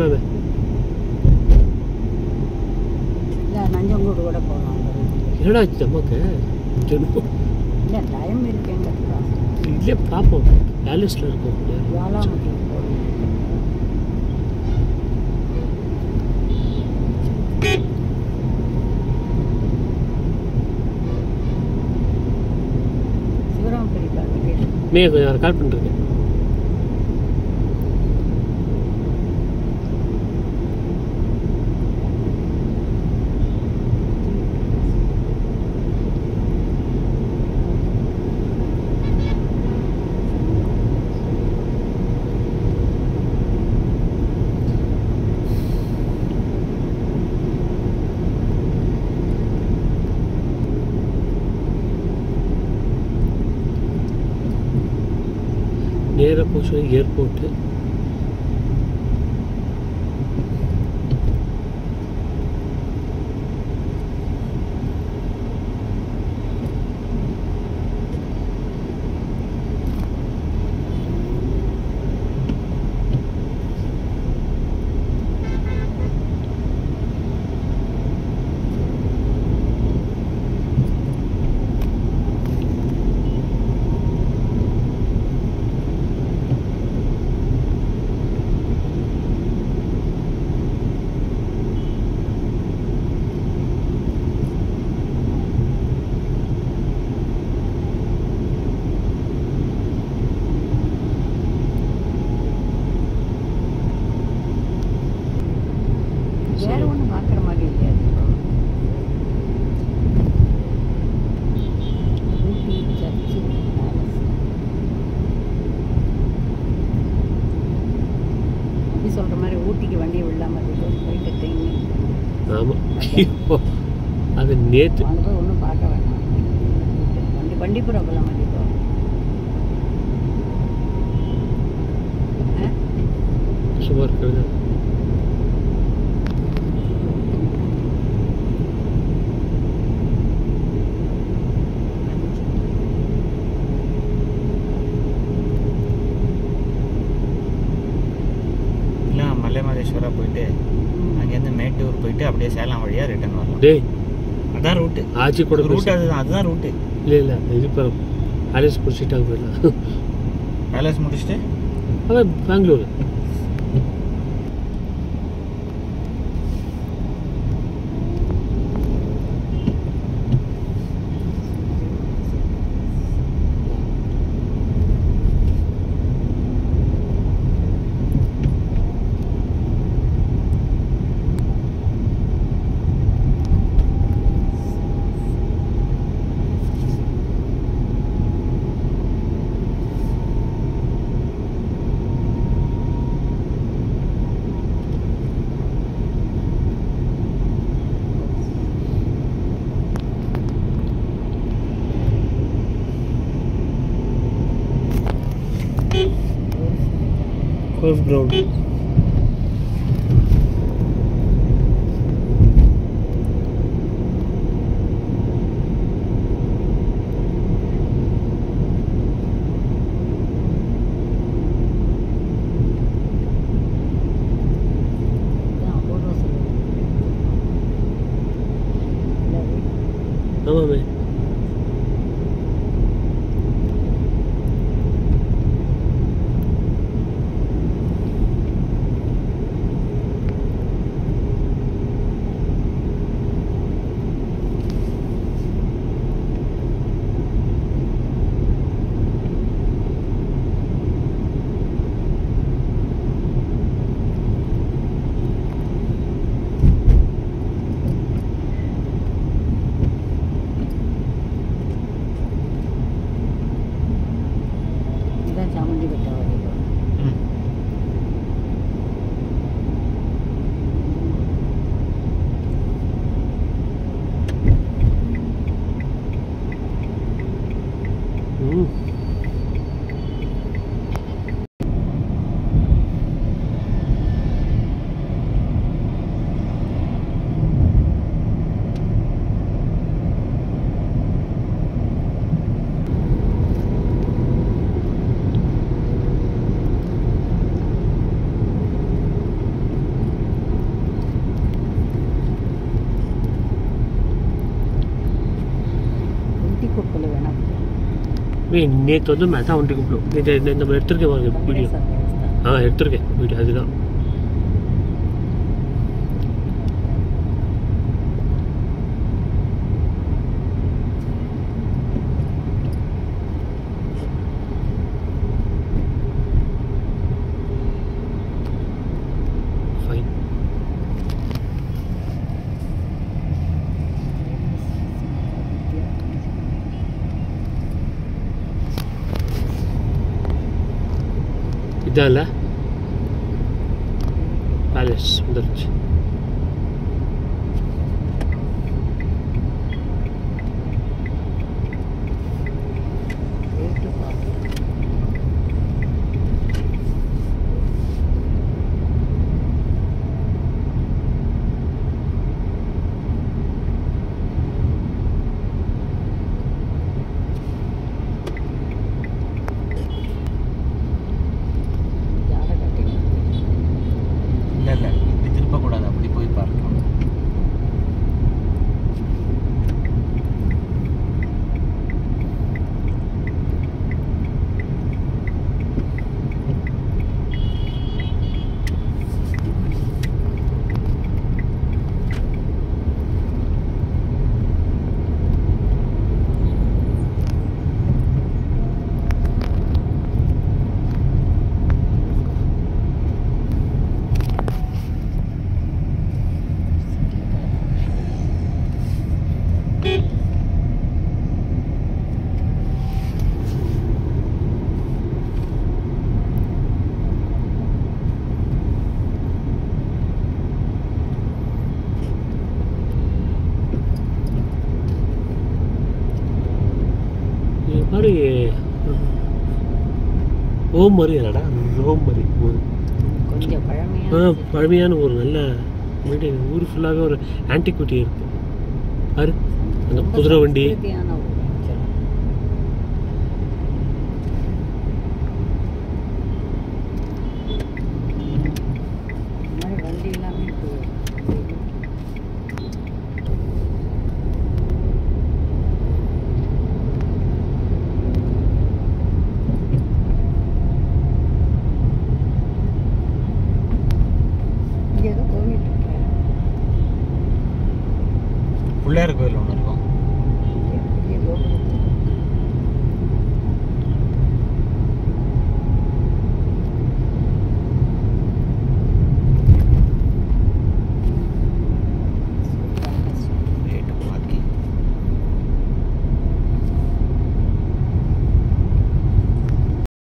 வேணாமே. இல்லை நஞ்சங்கூடு கூட போகலாம். என்னடா ஆச்சு அம்மாக்கு? இல்லை டைம் இருக்குங்கிறதுக்கா. இல்லையே பார்ப்போம். பேலஸில் இருக்கோம். ஜுவாலாமுகி போகணும். சிவராமபுரி லொகேஷன். கொஞ்சம் கால் பண்ணிருக்கேன். நேராக போச்சு ஏர்போர்ட்டு. வேறு ஒன்றும் பார்க்குற மாதிரி இல்லையா? ஊட்டி சர்ச்சு பேலஸ் அப்படி சொல்கிற மாதிரி ஊட்டிக்கு வண்டியை விடாமல் போயிட்டு தேங்கி. ஆமாம், அது நேற்று அங்கே போய் ஒன்றும் பார்க்க வேண்டாம். வண்டிப்புறம் போகலாம். வண்டிப்புறம் சும்மா இருக்கிறது. மலைமலேஸ்வரா போயிட்டு அங்கேருந்து மேட்டூர் போயிட்டு அப்படியே சேலம் வழியாக ரிட்டர்ன் வரலாம். டே அதான் ரூட்டு. ஆச்சி கூட ரூட் அதுதான் ரூட்டு. இல்லை இது இப்போ பேலஸ் முடிச்சுட்டாங்க போயிடலாம். பேலஸ் முடிச்சுட்டு அதான் பெங்களூர். Golf ground. ஆமாமே. நேற்று வந்து அதான் வந்துட்டு கூப்பிடும். நேற்று நம்ம எடுத்துருக்கேன் பாருங்க வீடியோ. எடுத்துருக்கேன் வீடியோ. அதுதான் ஃபைன். இதான் இல்லை பேலஸ் வந்துருச்சு. இல்லை இப்படி திருப்பக்கூடாது, அப்படி போய் பார்க்கணும். மாதிரி ஓம் மாதிரி இல்லடா, ரோம் மாதிரி ஒரு கொஞ்சம் பழமையான ஒரு நல்ல மீடியம். ஊர் ஃபுல்லாகவே ஒரு ஆன்டிக்விட்டி இருக்குது. பாரு அந்த குதிரை வண்டி. வண்டி எல்லாமே பிள்ளையார் கோயில் ஒன்று இருக்கும்.